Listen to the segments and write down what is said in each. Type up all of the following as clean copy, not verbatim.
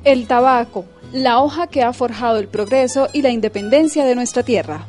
El tabaco, la hoja que ha forjado el progreso y la independencia de nuestra tierra.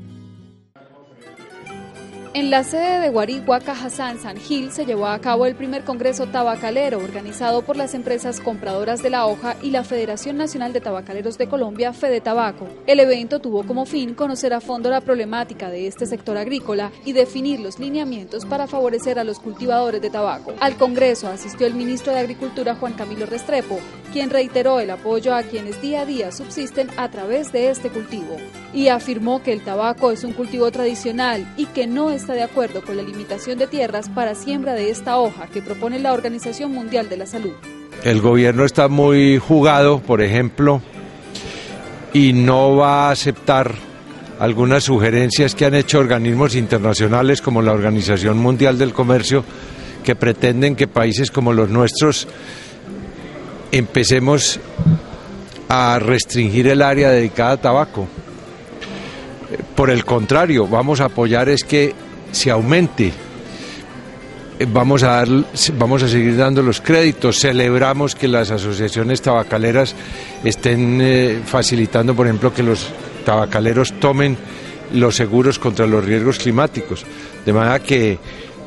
En la sede de Guarigua, Cajazán, San Gil, se llevó a cabo el primer Congreso Tabacalero, organizado por las empresas compradoras de la hoja y la Federación Nacional de Tabacaleros de Colombia, Fedetabaco. El evento tuvo como fin conocer a fondo la problemática de este sector agrícola y definir los lineamientos para favorecer a los cultivadores de tabaco. Al Congreso asistió el ministro de Agricultura, Juan Camilo Restrepo, quien reiteró el apoyo a quienes día a día subsisten a través de este cultivo, y afirmó que el tabaco es un cultivo tradicional y que no está de acuerdo con la limitación de tierras para siembra de esta hoja que propone la Organización Mundial de la Salud. El gobierno está muy jugado, por ejemplo, y no va a aceptar algunas sugerencias que han hecho organismos internacionales como la Organización Mundial del Comercio, que pretenden que países como los nuestros empecemos a restringir el área dedicada a tabaco. Por el contrario, vamos a apoyar es que se aumente, vamos a seguir dando los créditos. Celebramos que las asociaciones tabacaleras estén facilitando, por ejemplo, que los tabacaleros tomen los seguros contra los riesgos climáticos, de manera que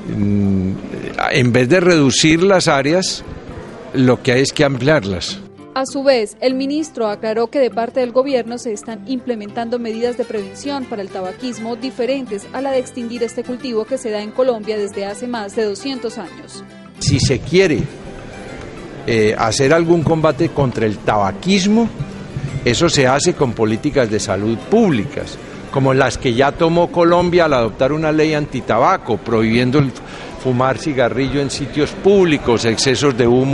en vez de reducir las áreas, lo que hay es que ampliarlas. A su vez, el ministro aclaró que de parte del gobierno se están implementando medidas de prevención para el tabaquismo diferentes a la de extinguir este cultivo que se da en Colombia desde hace más de 200 años. Si se quiere hacer algún combate contra el tabaquismo, eso se hace con políticas de salud públicas, como las que ya tomó Colombia al adoptar una ley antitabaco, prohibiendo el fumar cigarrillo en sitios públicos, excesos de humo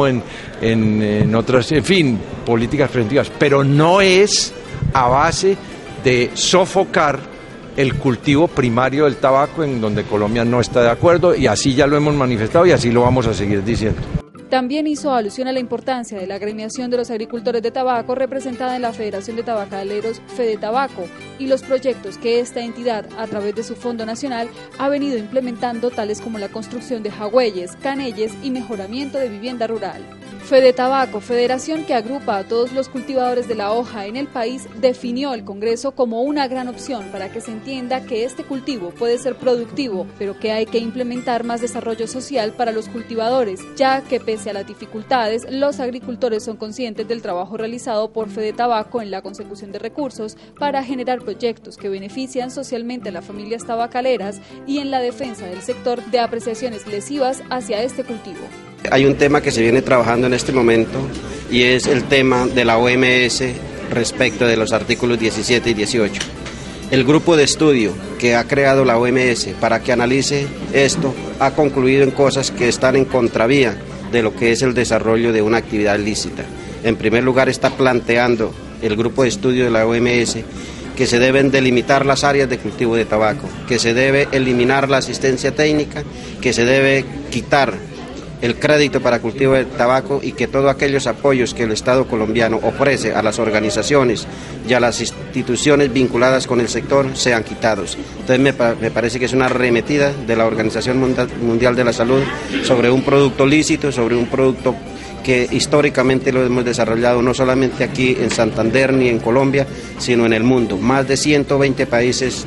en otras, en fin, políticas preventivas, pero no es a base de sofocar el cultivo primario del tabaco, en donde Colombia no está de acuerdo, y así ya lo hemos manifestado y así lo vamos a seguir diciendo. También hizo alusión a la importancia de la agremiación de los agricultores de tabaco representada en la Federación de Tabacaleros Fedetabaco y los proyectos que esta entidad, a través de su Fondo Nacional, ha venido implementando, tales como la construcción de jagüeyes, canelles y mejoramiento de vivienda rural. Fedetabaco, federación que agrupa a todos los cultivadores de la hoja en el país, definió el Congreso como una gran opción para que se entienda que este cultivo puede ser productivo, pero que hay que implementar más desarrollo social para los cultivadores, ya que pese a las dificultades, los agricultores son conscientes del trabajo realizado por Fedetabaco en la consecución de recursos para generar proyectos que benefician socialmente a las familias tabacaleras y en la defensa del sector de apreciaciones lesivas hacia este cultivo. Hay un tema que se viene trabajando en este momento y es el tema de la OMS respecto de los artículos 17 y 18. El grupo de estudio que ha creado la OMS para que analice esto ha concluido en cosas que están en contravía de lo que es el desarrollo de una actividad lícita. En primer lugar, está planteando el grupo de estudio de la OMS que se deben delimitar las áreas de cultivo de tabaco, que se debe eliminar la asistencia técnica, que se debe quitar el crédito para cultivo de tabaco y que todos aquellos apoyos que el Estado colombiano ofrece a las organizaciones y a las instituciones vinculadas con el sector sean quitados. Entonces me parece que es una arremetida de la Organización Mundial de la Salud sobre un producto lícito, sobre un producto que históricamente lo hemos desarrollado no solamente aquí en Santander ni en Colombia, sino en el mundo. Más de 120 países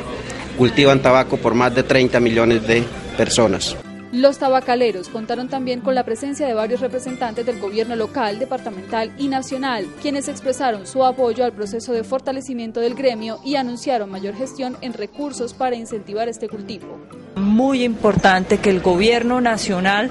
cultivan tabaco por más de 30 millones de personas. Los tabacaleros contaron también con la presencia de varios representantes del gobierno local, departamental y nacional, quienes expresaron su apoyo al proceso de fortalecimiento del gremio y anunciaron mayor gestión en recursos para incentivar este cultivo. Muy importante que el gobierno nacional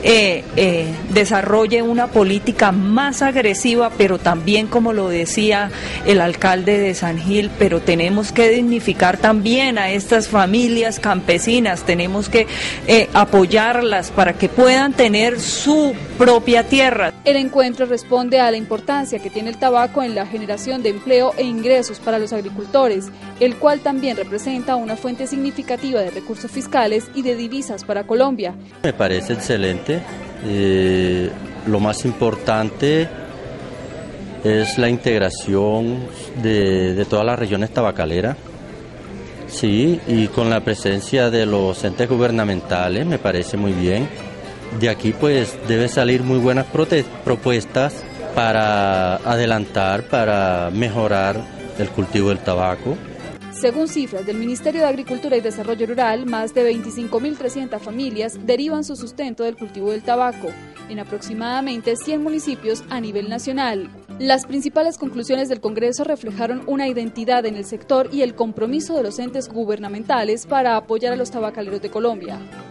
desarrolle una política más agresiva, pero también, como lo decía el alcalde de San Gil, pero tenemos que dignificar también a estas familias campesinas, tenemos que apoyarlas para que puedan tener su propia tierra. El encuentro responde a la importancia que tiene el tabaco en la generación de empleo e ingresos para los agricultores, el cual también representa una fuente significativa de recursos fiscales y de divisas para Colombia. Me parece excelente. Lo más importante es la integración de todas las regiones tabacaleras. Sí, y con la presencia de los entes gubernamentales me parece muy bien. De aquí pues debe salir muy buenas propuestas para adelantar, para mejorar el cultivo del tabaco. Según cifras del Ministerio de Agricultura y Desarrollo Rural, más de 25.300 familias derivan su sustento del cultivo del tabaco, en aproximadamente 100 municipios a nivel nacional. Las principales conclusiones del Congreso reflejaron una identidad en el sector y el compromiso de los entes gubernamentales para apoyar a los tabacaleros de Colombia.